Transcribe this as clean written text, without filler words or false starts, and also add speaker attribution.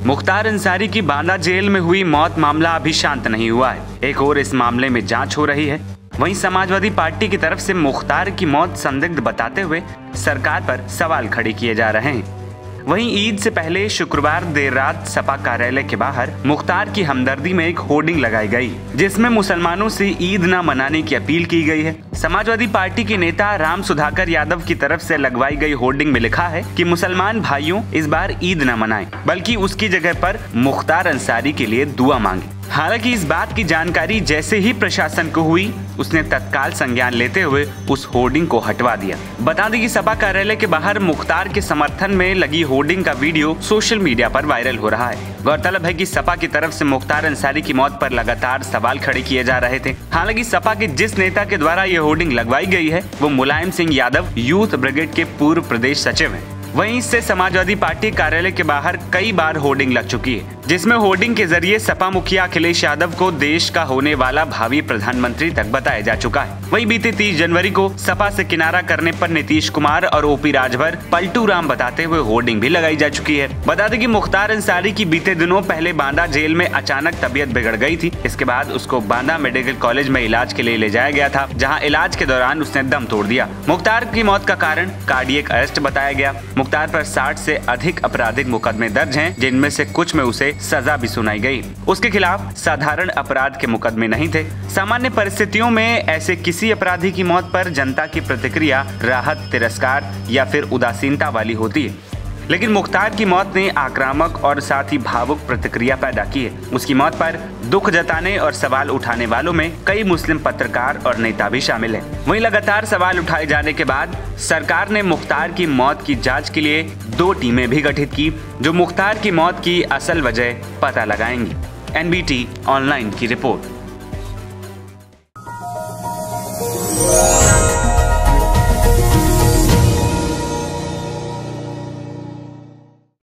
Speaker 1: मुख्तार अंसारी की बांदा जेल में हुई मौत मामला अभी शांत नहीं हुआ है। एक और इस मामले में जांच हो रही है। वहीं समाजवादी पार्टी की तरफ से मुख्तार की मौत संदिग्ध बताते हुए सरकार पर सवाल खड़े किए जा रहे हैं। वहीं ईद से पहले शुक्रवार देर रात सपा कार्यालय के बाहर मुख्तार की हमदर्दी में एक होर्डिंग लगाई गई, जिसमें मुसलमानों से ईद न मनाने की अपील की गई है। समाजवादी पार्टी के नेता राम सुधाकर यादव की तरफ से लगवाई गई होर्डिंग में लिखा है कि मुसलमान भाइयों इस बार ईद न मनाएं, बल्कि उसकी जगह पर मुख्तार अंसारी के लिए दुआ मांगे। हालांकि इस बात की जानकारी जैसे ही प्रशासन को हुई, उसने तत्काल संज्ञान लेते हुए उस होर्डिंग को हटवा दिया। बता दें कि सपा कार्यालय के बाहर मुख्तार के समर्थन में लगी होर्डिंग का वीडियो सोशल मीडिया पर वायरल हो रहा है। गौरतलब है कि सपा की तरफ से मुख्तार अंसारी की मौत पर लगातार सवाल खड़े किए जा रहे थे। हालांकि सपा के जिस नेता के द्वारा ये होर्डिंग लगवाई गई है वो मुलायम सिंह यादव यूथ ब्रिगेड के पूर्व प्रदेश सचिव हैं। वहीं इससे समाजवादी पार्टी कार्यालय के बाहर कई बार होर्डिंग लग चुकी है, जिसमें होर्डिंग के जरिए सपा मुखिया अखिलेश यादव को देश का होने वाला भावी प्रधानमंत्री तक बताया जा चुका है। वहीं बीते 30 जनवरी को सपा से किनारा करने पर नीतीश कुमार और ओपी राजभर पलटू राम बताते हुए होर्डिंग भी लगाई जा चुकी है। बता दें कि मुख्तार अंसारी की बीते दिनों पहले बांदा जेल में अचानक तबीयत बिगड़ गई थी। इसके बाद उसको बांदा मेडिकल कॉलेज में इलाज के लिए ले जाया गया था, जहाँ इलाज के दौरान उसने दम तोड़ दिया। मुख्तार की मौत का कारण कार्डियक अरेस्ट बताया गया। मुख्तार पर 60 से अधिक आपराधिक मुकदमे दर्ज हैं, जिनमें से कुछ में उसे सजा भी सुनाई गई। उसके खिलाफ साधारण अपराध के मुकदमे नहीं थे। सामान्य परिस्थितियों में ऐसे किसी अपराधी की मौत पर जनता की प्रतिक्रिया राहत, तिरस्कार या फिर उदासीनता वाली होती है, लेकिन मुख्तार की मौत ने आक्रामक और साथ ही भावुक प्रतिक्रिया पैदा की है। उसकी मौत पर दुख जताने और सवाल उठाने वालों में कई मुस्लिम पत्रकार और नेता भी शामिल हैं। वहीं लगातार सवाल उठाए जाने के बाद सरकार ने मुख्तार की मौत की जांच के लिए 2 टीमें भी गठित की, जो मुख्तार की मौत की असल वजह पता लगाएंगी। NBT ऑनलाइन की रिपोर्ट।